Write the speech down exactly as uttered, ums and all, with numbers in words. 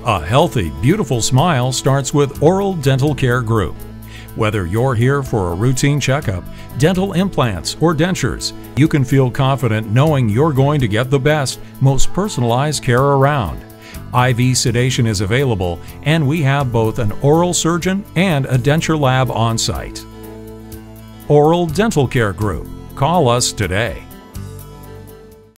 A healthy, beautiful smile starts with Oral Dental Care Group. Whether you're here for a routine checkup, dental implants, or dentures, you can feel confident knowing you're going to get the best, most personalized care around. I V sedation is available, and we have both an oral surgeon and a denture lab on site. Oral Dental Care Group. Call us today.